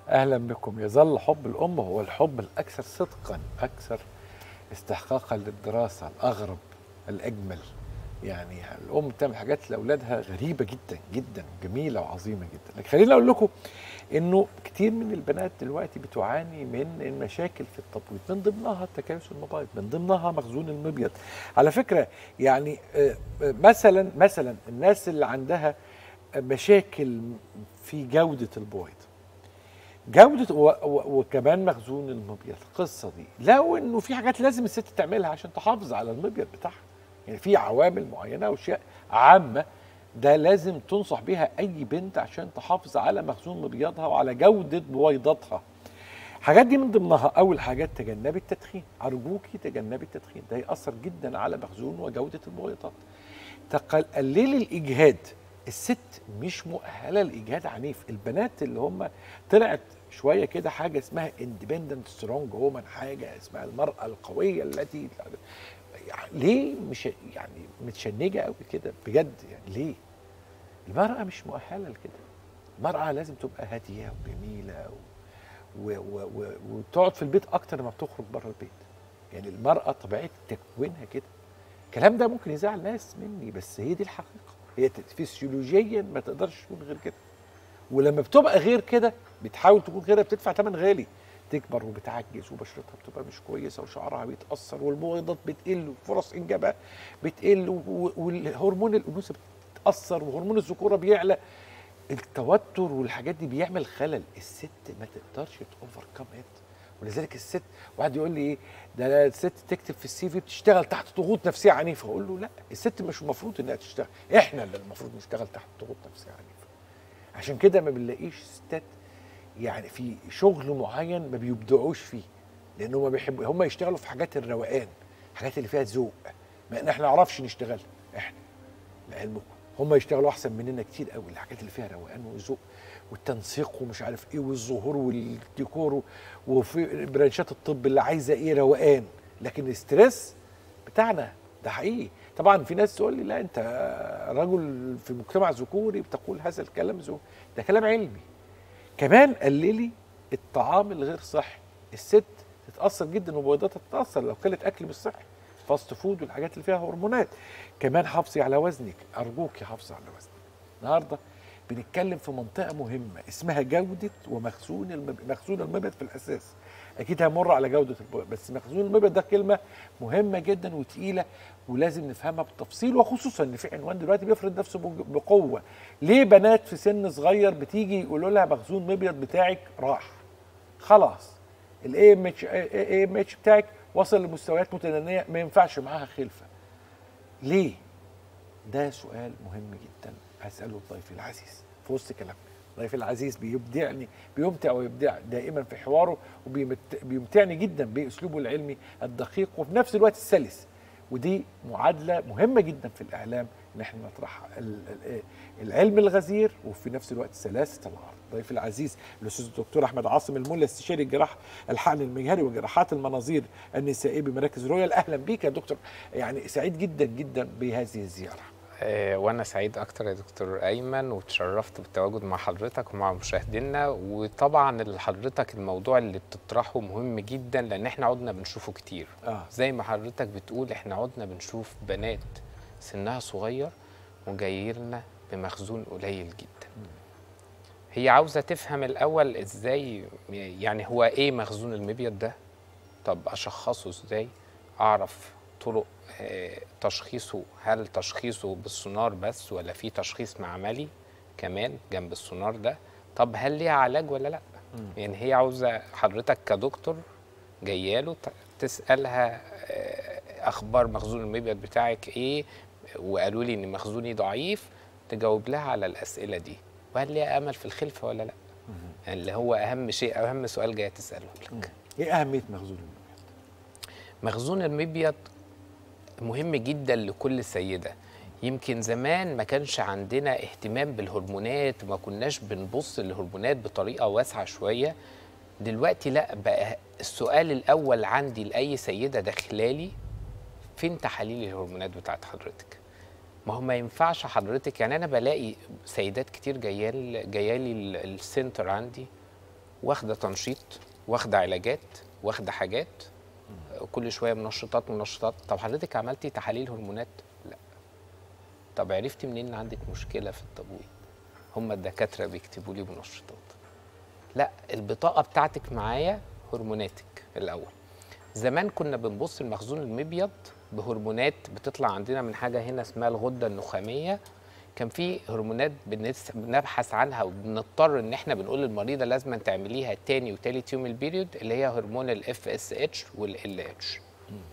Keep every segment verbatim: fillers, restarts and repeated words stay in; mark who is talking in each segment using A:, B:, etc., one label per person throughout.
A: أهلا بكم. يظل حب الأم هو الحب الأكثر صدقا، أكثر استحقاقا للدراسة، الأغرب، الأجمل. يعني الأم بتعمل حاجات لأولادها غريبة جدا جدا، جميلة وعظيمة جدا. لكن خليني أقول لكم إنه كتير من البنات دلوقتي بتعاني من المشاكل في التبويض، من ضمنها التكيس المبيض، من ضمنها مخزون المبيض. على فكرة يعني آه، آه، مثلا مثلا الناس اللي عندها مشاكل في جودة البويض، جودة و... و... وكمان مخزون المبيض، القصة دي لو انه في حاجات لازم الست تعملها عشان تحافظ على المبيض بتاعها. يعني في عوامل معينة واشياء عامة ده لازم تنصح بيها اي بنت عشان تحافظ على مخزون مبيضها وعلى جودة بويضتها. الحاجات دي من ضمنها اول حاجات تجنبي التدخين، ارجوكي تجنبي التدخين، ده يأثر جدا على مخزون وجودة البويضات. تقل- قللي الاجهاد، الست مش مؤهله لاجهاد عنيف. البنات اللي هم طلعت شويه كده حاجه اسمها اندبندنت سترونج وومن، حاجه اسمها المراه القويه التي يعني ليه مش يعني متشنجه قوي كده بجد؟ يعني ليه؟ المراه مش مؤهله لكده. المراه لازم تبقى هاديه وجميله و... و... و... وتقعد في البيت اكتر ما بتخرج بره البيت. يعني المراه طبيعه تكوينها كده. الكلام ده ممكن يزعل ناس مني بس هي دي الحقيقه، هي فسيولوجيا ما تقدرش تكون غير كده. ولما بتبقى غير كده بتحاول تكون غيرها، بتدفع ثمن غالي، تكبر وبتعجز وبشرتها بتبقى مش كويسه وشعرها بيتاثر والبويضات بتقل وفرص انجابها بتقل و- والهرمون الانوثه بتتاثر وهرمون الذكوره بيعلى. التوتر والحاجات دي بيعمل خلل، الست ما تقدرش توفر كم ات. ولذلك الست، واحد يقول لي ايه ده الست تكتب في السي في بتشتغل تحت ضغوط نفسيه عنيفه، اقول له لا، الست مش المفروض انها تشتغل، احنا اللي المفروض نشتغل تحت ضغوط نفسيه عنيفه. عشان كده ما بنلاقيش ستات يعني في شغل معين ما بيبدعوش فيه، لانهم ما بيحبوا، هم يشتغلوا في حاجات الروقان، الحاجات اللي فيها ذوق، ما ان احنا ما نعرفش نشتغل احنا لعلمكم. هم يشتغلوا احسن مننا كتير قوي الحاجات اللي فيها روقان وذوق والتنسيق ومش عارف ايه والظهور والديكور، وفي برانشات الطب اللي عايزه ايه روقان. لكن الاسترس بتاعنا ده حقيقي. طبعا في ناس تقول لي لا انت رجل في مجتمع ذكوري بتقول هذا الكلام، ذو ده كلام علمي. كمان قللي الطعام الغير صحي، الست تتاثر جدا وبويضتها تتاثر لو كلت اكل مش صحي، فاست فود والحاجات اللي فيها هرمونات. كمان حافظي على وزنك، ارجوكي حافظي على وزنك. النهارده بنتكلم في منطقه مهمه اسمها جوده ومخزون المبيض. مخزون المبيض في الاساس اكيد همر على جوده البيض، بس مخزون المبيض ده كلمه مهمه جدا وتقيله ولازم نفهمها بالتفصيل، وخصوصا ان في عنوان دلوقتي بيفرض نفسه بقوه. ليه بنات في سن صغير بتيجي يقولوا لها مخزون المبيض بتاعك راح خلاص، الاي ام اتش اي ام اتش بتاعك وصل لمستويات متدنيه ما ينفعش معاها خلفه؟ ليه؟ ده سؤال مهم جدا هسأله لضيفي العزيز في وسط كلامنا. ضيفي العزيز بيبدعني، بيمتع ويبدع دائما في حواره، وبيمتعني جدا بأسلوبه العلمي الدقيق وفي نفس الوقت السلس. ودي معادلة مهمة جدا في الإعلام إن احنا نطرحها، العلم الغزير وفي نفس الوقت سلاسة العرض. ضيفي العزيز الأستاذ الدكتور أحمد عاصم الملا، استشاري الجراح الحقن المجهري وجراحات المناظير النسائية بمراكز رويال. أهلا بيك يا دكتور، يعني سعيد جدا جدا بهذه الزيارة.
B: آه، وأنا سعيد أكتر يا دكتور أيمن، وتشرفت بالتواجد مع حضرتك ومع مشاهدينا. وطبعا اللي حضرتك الموضوع اللي بتطرحه مهم جدا لأن احنا عدنا بنشوفه كتير.
A: آه.
B: زي ما حضرتك بتقول احنا عدنا بنشوف بنات سنها صغير وجاي لنا بمخزون قليل جدا. م. هي عاوزة تفهم الأول إزاي، يعني هو إيه مخزون المبيض ده؟ طب أشخصه إزاي؟ أعرف طرق تشخيصه، هل تشخيصه بالسونار بس ولا في تشخيص معملي كمان جنب السونار ده؟ طب هل ليها علاج ولا لا؟ م. يعني هي عاوزه حضرتك كدكتور جاياله تسالها اخبار مخزون المبيض بتاعك ايه، وقالوا لي ان مخزوني ضعيف، تجاوب لها على الاسئله دي، وهل ليها امل في الخلفه ولا لا؟ م. يعني اللي هو اهم شيء، اهم سؤال جاي تساله لك. م.
A: ايه اهميه مخزون المبيض؟
B: مخزون المبيض مهم جدا لكل سيدة. يمكن زمان ما كانش عندنا اهتمام بالهرمونات وما كناش بنبص للهرمونات بطريقة واسعة شوية. دلوقتي لا، بقى السؤال الأول عندي لأي سيدة داخلالي فين تحاليل الهرمونات بتاعت حضرتك؟ ما هو ما ينفعش حضرتك، يعني أنا بلاقي سيدات كتير جايالي جايالي السنتر عندي واخده تنشيط، واخده علاجات، واخده حاجات، كل شويه منشطات منشطات. طب حضرتك عملتي تحاليل هرمونات؟ لا. طب عرفتي منين ان عندك مشكله في التبويض؟ هم الدكاتره بيكتبوا لي منشطات. لا، البطاقه بتاعتك معايا هرموناتك الاول. زمان كنا بنبص المخزون المبيض بهرمونات بتطلع عندنا من حاجه هنا اسمها الغده النخاميه. كان في هرمونات بنبحث عنها وبنضطر ان احنا بنقول للمريضه لازم تعمليها تاني وتالت يوم البيريود، اللي هي هرمون الاف اس اتش والال اتش.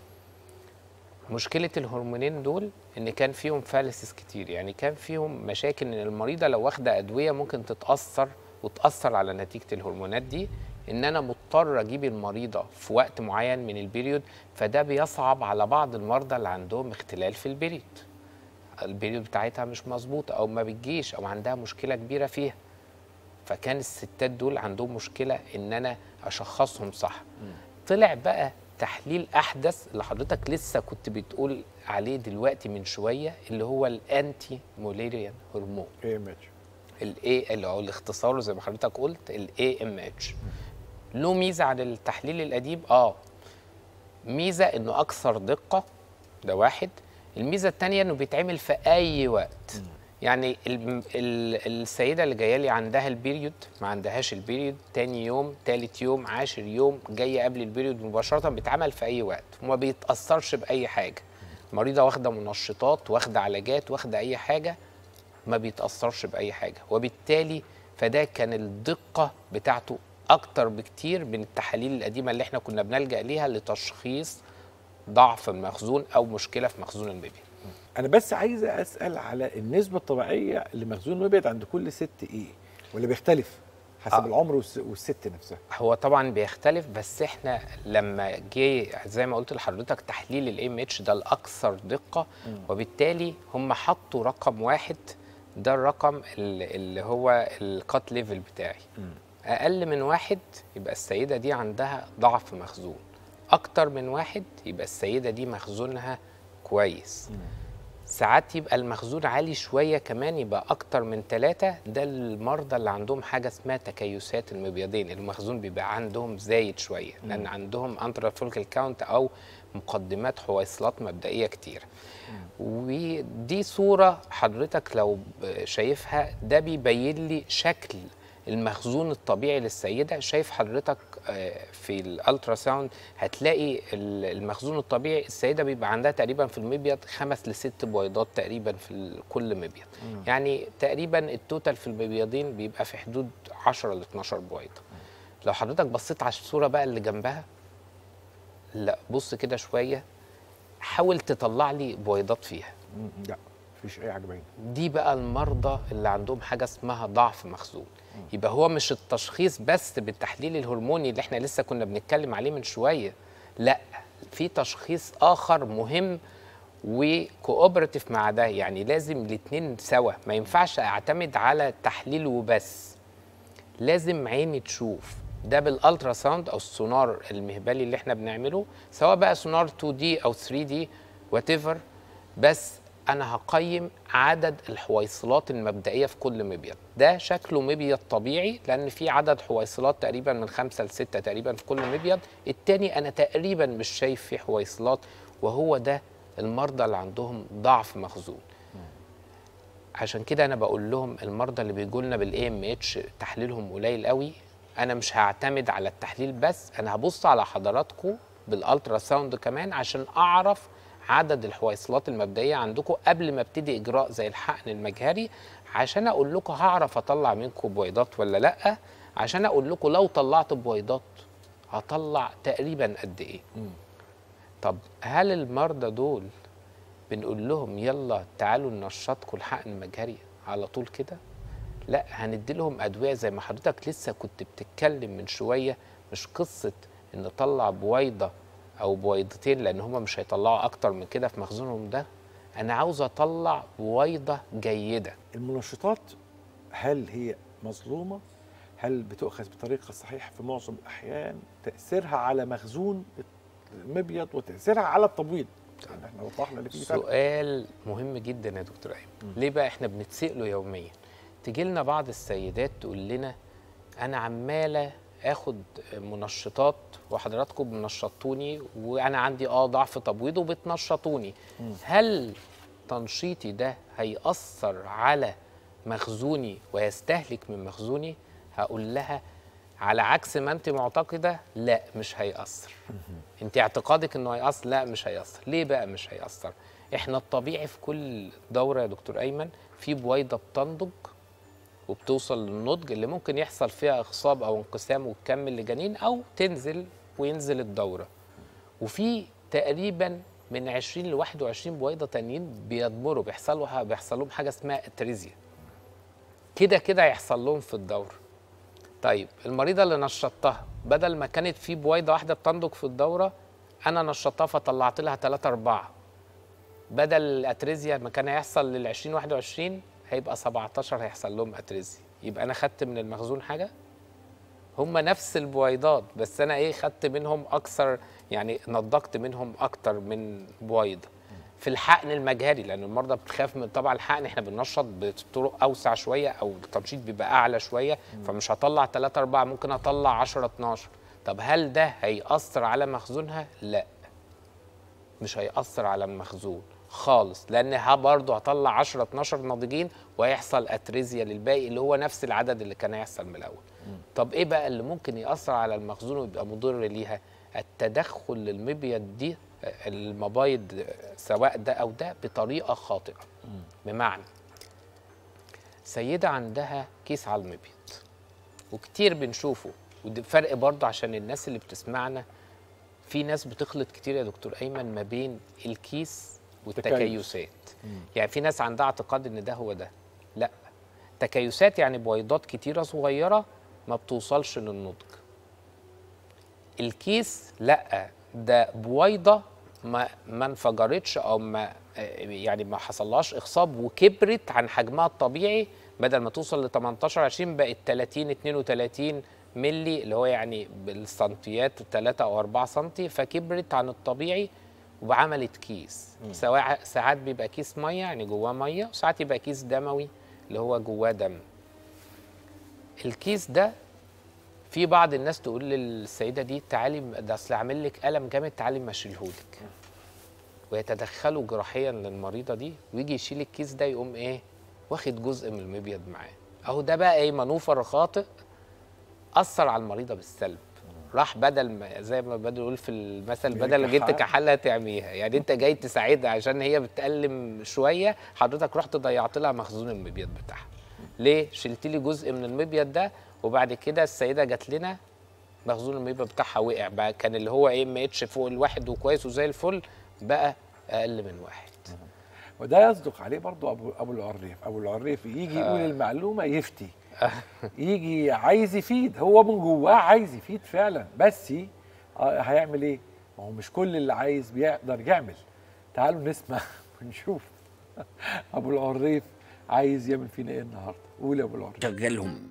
B: مشكله الهرمونين دول ان كان فيهم فالسز كتير، يعني كان فيهم مشاكل ان المريضه لو واخده ادويه ممكن تتاثر وتاثر على نتيجه الهرمونات دي، ان انا مضطر اجيب المريضه في وقت معين من البيريود، فده بيصعب على بعض المرضى اللي عندهم اختلال في البيريود، البيريود بتاعتها مش مظبوطه او ما بتجيش او عندها مشكله كبيره فيها. فكان الستات دول عندهم مشكله ان انا اشخصهم صح. طلع بقى تحليل احدث اللي حضرتك لسه كنت بتقول عليه دلوقتي من شويه، اللي هو الانتي موليريان هرمون
A: اي ام اتش،
B: الاي اللي هو الاختصار زي ما حضرتك قلت الاي ام اتش. له ميزه عن التحليل القديم، اه ميزه انه اكثر دقه، ده واحد. الميزه الثانيه انه بيتعمل في اي وقت. يعني ال ال السيده اللي جايه لي عندها البيريود، ما عندهاش البيريود، تاني يوم، تالت يوم، عاشر يوم، جايه قبل البيريود مباشره، بيتعمل في اي وقت وما بيتاثرش باي حاجه. مريضه واخده منشطات، واخده علاجات، واخده اي حاجه، ما بيتاثرش باي حاجه، وبالتالي فده كان الدقه بتاعته اكتر بكتير من التحاليل القديمه اللي احنا كنا بنلجا ليها لتشخيص ضعف المخزون او مشكله في مخزون المبيض.
A: انا بس عايز اسال على النسبه الطبيعيه لمخزون المبيض عند كل ست ايه، ولا بيختلف حسب آه. العمر والست نفسها؟
B: هو طبعا بيختلف، بس احنا لما جه زي ما قلت لحضرتك تحليل الاي ام اتش ده الاكثر دقه، م. وبالتالي هم حطوا رقم واحد، ده الرقم اللي هو الكات ليفل بتاعي. م. اقل من واحد يبقى السيده دي عندها ضعف مخزون، اكتر من واحد يبقى السيده دي مخزونها كويس. م. ساعات يبقى المخزون عالي شويه كمان، يبقى اكتر من ثلاثة، ده المرضى اللي عندهم حاجه اسمها تكيسات المبيضين، المخزون بيبقى عندهم زايد شويه لان م. عندهم انترا فولكل كاونت او مقدمات حويصلات مبدئيه كتير. ودي صوره حضرتك لو شايفها، ده بيبين لي شكل المخزون الطبيعي للسيده. شايف حضرتك في الالترا ساوند هتلاقي المخزون الطبيعي السيده بيبقى عندها تقريبا في المبيض خمس لست بويضات تقريبا في كل مبيض. مم. يعني تقريبا التوتال في المبيضين بيبقى في حدود عشرة ل اتناشر بويضه. لو حضرتك بصيت على الصوره بقى اللي جنبها، لا بص كده شويه، حاول تطلع لي بويضات فيها.
A: لا مفيش اي حاجه باينه.
B: دي بقى المرضى اللي عندهم حاجه اسمها ضعف مخزون. يبقى هو مش التشخيص بس بالتحليل الهرموني اللي احنا لسه كنا بنتكلم عليه من شويه، لا، في تشخيص اخر مهم وكوبراتيف مع ده، يعني لازم الاثنين سوا، ما ينفعش اعتمد على التحليل وبس، لازم عيني تشوف ده بالالترا ساوند او السونار المهبلي اللي احنا بنعمله، سواء بقى سونار اتنين دي او تلاتة دي وات ايفر، بس أنا هقيم عدد الحويصلات المبدئية في كل مبيض. ده شكله مبيض طبيعي لأن في عدد حويصلات تقريبا من خمسة لستة تقريبا في كل مبيض، التاني أنا تقريبا مش شايف فيه حويصلات، وهو ده المرضى اللي عندهم ضعف مخزون. عشان كده أنا بقول لهم المرضى اللي بيجوا لنا بالاي ام اتش تحليلهم قليل قوي، أنا مش هعتمد على التحليل بس، أنا هبص على حضراتكم بالالترا ساوند كمان عشان أعرف عدد الحويصلات المبدئيه عندكم قبل ما ابتدي اجراء زي الحقن المجهري، عشان اقول لكم هعرف اطلع منكم بويضات ولا لا، عشان اقول لكم لو طلعت بويضات هطلع تقريبا قد ايه. م. طب هل المرضى دول بنقول لهم يلا تعالوا ننشطكم الحقن المجهري على طول كده؟ لا، هندي لهم ادويه زي ما حضرتك لسه كنت بتتكلم من شويه، مش قصه ان نطلع بويضه او بويضتين لان هم مش هيطلعوا اكتر من كده في مخزونهم ده، انا عاوز اطلع بويضه جيده.
A: المنشطات هل هي مظلومه؟ هل بتؤخذ بطريقه صحيحه في معظم الاحيان؟ تاثيرها على مخزون المبيض وتاثيرها على التبويض، يعني احنا وضحنا اللي فيه.
B: سؤال مهم جدا يا دكتور ايمن. ليه بقى احنا بنتساله يوميا؟ تيجي لنا بعض السيدات تقول لنا انا عماله اخد منشطات وحضراتكم بنشطوني وانا عندي اه ضعف تبويض وبتنشطوني، هل تنشيطي ده هيأثر على مخزوني ويستهلك من مخزوني؟ هقول لها على عكس ما انت معتقده، لا مش هيأثر. انت اعتقادك انه هيأثر، لا مش هيأثر. ليه بقى مش هيأثر؟ احنا الطبيعي في كل دوره يا دكتور ايمن في بويضه بتنضج وبتوصل للنضج اللي ممكن يحصل فيها اخصاب او انقسام وتكمل لجنين او تنزل وينزل الدوره، وفي تقريبا من عشرين ل واحد وعشرين بويضه تانيين بيضمروا، بيحصل لها بيحصل لهم حاجه اسمها اتريزيا، كده كده هيحصل لهم في الدوره. طيب المريضه اللي نشطتها بدل ما كانت في بويضه واحده بتنضج في الدوره، انا نشطتها فطلعت لها ثلاثة أربعة، بدل الاتريزيا ما كان هيحصل لل عشرين واحد وعشرين هيبقى سبعتاشر هيحصل لهم اتريزيا. يبقى انا خدت من المخزون حاجه؟ هم نفس البويضات بس انا ايه خدت منهم اكثر، يعني نضجت منهم اكتر من بويضه. في الحقن المجهري لان المرضى بتخاف من طبعا الحقن، احنا بننشط بطرق اوسع شويه او التنشيط بيبقى اعلى شويه، فمش هطلع ثلاثة أربعة، ممكن اطلع عشرة اتناشر. طب هل ده هيأثر على مخزونها؟ لا مش هيأثر على المخزون خالص، لان برضه هطلع عشرة اتناشر ناضجين وهيحصل اتريزيا للباقي اللي هو نفس العدد اللي كان هيحصل من الاول. طب ايه بقى اللي ممكن يأثر على المخزون ويبقى مضر ليها؟ التدخل للمبيض دي المبايض سواء ده او ده بطريقه خاطئه. بمعنى سيده عندها كيس على المبيض وكتير بنشوفه، ودي فرق برضه عشان الناس اللي بتسمعنا، في ناس بتخلط كتير يا دكتور ايمن ما بين الكيس والتكيسات. يعني في ناس عندها اعتقاد ان ده هو ده، لا تكيسات يعني بويضات كتيره صغيره ما بتوصلش للنضج. الكيس لا ده بويضه ما ما انفجرتش او ما يعني ما حصلهاش اخصاب وكبرت عن حجمها الطبيعي، بدل ما توصل ل تمنتاشر عشرين بقت تلاتين اتنين وتلاتين ملي اللي هو يعني بالسنتيات ثلاثة او أربعة سنتي، فكبرت عن الطبيعي وعملت كيس. سواء ساعات بيبقى كيس ميه يعني جواه ميه، وساعات يبقى كيس دموي اللي هو جواه دم. الكيس ده في بعض الناس تقول للسيده دي تعالي ده اصل عامل لك الم جامد تعالي ماشيلهولك، ويتدخلوا جراحيا للمريضه دي ويجي يشيل الكيس ده يقوم ايه واخد جزء من المبيض معاه. اهو ده بقى ايه منوفر خاطئ اثر على المريضه بالسلب. راح بدل ما زي ما بنقول في المثل بدل جيت كحلها تعميها، يعني انت جاي تساعدها عشان هي بتألم شويه، حضرتك رحت ضيعت لها مخزون المبيض بتاعها. ليه؟ شلت لي جزء من المبيض ده وبعد كده السيده جات لنا مخزون المبيض بتاعها وقع بقى، كان اللي هو ايه ام اتش فوق الواحد وكويس وزي الفل بقى اقل من واحد.
A: وده يصدق عليه برضو ابو ابو العريف. ابو العريف يجي يقول المعلومه يفتي، يجي عايز يفيد، هو من جواه عايز يفيد فعلا، بس هيعمل ايه؟ ما هو مش كل اللي عايز بيقدر يعمل. تعالوا نسمع ونشوف ابو العريف عايز يعمل فينا ايه النهارده. قول يا ابو العريف.
C: شغلهم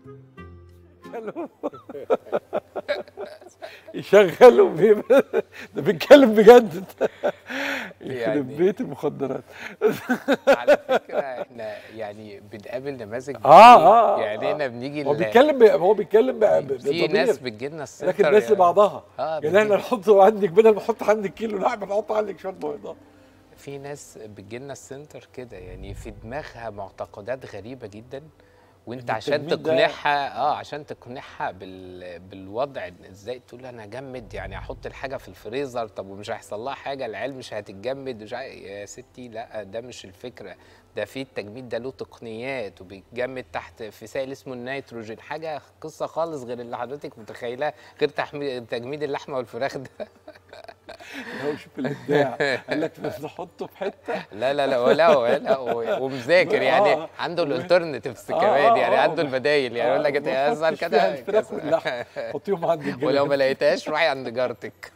A: يشغلهم ايه؟ ده بيتكلم بجد. يخرب
B: يعني
A: بيت المخدرات.
B: على فكره احنا يعني بنقابل نماذج
A: اه اه
B: يعني احنا بنيجي
A: هو بيتكلم هو بيتكلم
B: في ناس بتجي لنا السنتر
A: لكن الناس لبعضها.
B: اه
A: يعني احنا نحطه عندك بدل ما نحط عندك كيلو لحمه نحط عندك شويه بيضاء.
B: في ناس بتجي لنا السنتر كده يعني في دماغها معتقدات غريبه جدا، وانت عشان تقنعها اه عشان تقنعها بال... بالوضع ازاي تقول انا اجمد يعني احط الحاجه في الفريزر، طب ومش هيحصل لها حاجه العيال مش هتتجمد مش ع... يا ستي لا ده مش الفكره، ده في التجميد ده له تقنيات وبيتجمد تحت في سائل اسمه النيتروجين، حاجه قصه خالص غير اللي حضرتك متخيلها، غير تحميل تجميد اللحمه والفراخ ده.
A: هو شوف الابداع قال لك نحطه في حته
B: لا لا لا ولا ولا ومذاكر يعني عنده الالترناتيفز كمان يعني عنده البدايل يعني يقول لك انت اسال كده
A: الفراخ واللحم حطيهم عند الجنب
B: ولو ما لقيتهاش روحي عند جارتك.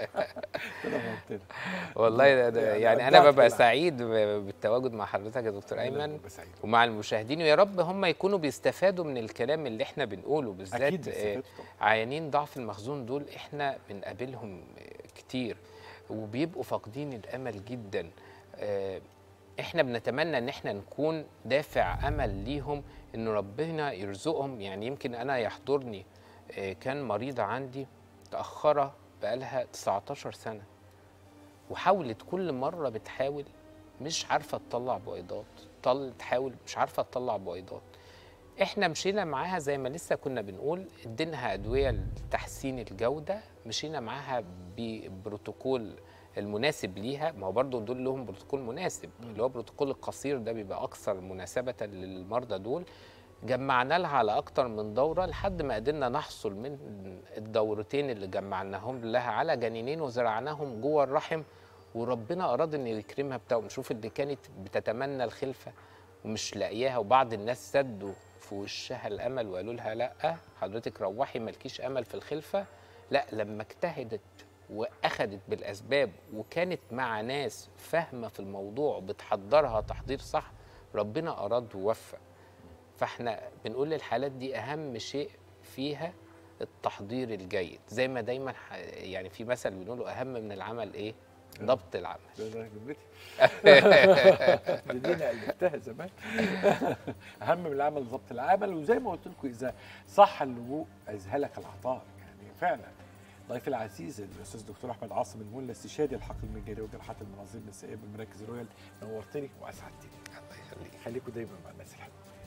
B: والله ده يعني انا ببقى سعيد بالتواجد مع حضرتك يا دكتور ايمن ومع المشاهدين، ويا رب هم يكونوا بيستفادوا من الكلام اللي احنا بنقوله، بالذات عيانين ضعف المخزون دول احنا بنقابلهم كتير وبيبقوا فاقدين الامل جدا. احنا بنتمنى ان احنا نكون دافع امل ليهم ان ربنا يرزقهم. يعني يمكن انا يحضرني آه، كان مريضه عندي متاخره بقالها تسعتاشر سنه، وحاولت كل مره بتحاول مش عارفه تطلع بويضات، طل تحاول مش عارفه تطلع بويضات. احنا مشينا معاها زي ما لسه كنا بنقول، اديناها ادويه لتحسين الجوده، مشينا معاها ببروتوكول المناسب ليها. ما هو برضه دول لهم بروتوكول مناسب، اللي هو بروتوكول القصير ده بيبقى اكثر مناسبه للمرضى دول. جمعنا لها على اكتر من دوره لحد ما قدرنا نحصل من الدورتين اللي جمعناهم لها على جنينين وزرعناهم جوه الرحم، وربنا اراد ان يكرمها بتاعه. نشوف اللي كانت بتتمنى الخلفه ومش لاقياها، وبعض الناس سدوا في وشها الامل وقالوا لها لا حضرتك روحي مالكيش امل في الخلفه. لا، لما اجتهدت واخدت بالاسباب وكانت مع ناس فاهمه في الموضوع بتحضرها تحضير صح، ربنا اراد ووفق. فاحنا بنقول للحالات دي اهم شيء فيها التحضير الجيد، زي ما دايما يعني في مثل بنقوله اهم من العمل ايه؟ ضبط العمل.
A: ده جملتي. دي دي انا الفتها زمان. اهم من العمل ضبط العمل، وزي ما قلت لكم اذا صح اللجوء اذهلك العطاء، يعني فعلا. ضيفي العزيز الاستاذ دكتور احمد عاصم المولى، استشاري الحقل المجاري وجراحات المناظير النسائيه بالمراكز الرويال، نورتني واسعدتني.
B: الله يخليك.
A: خليكم دايما مع الناس الحلوه.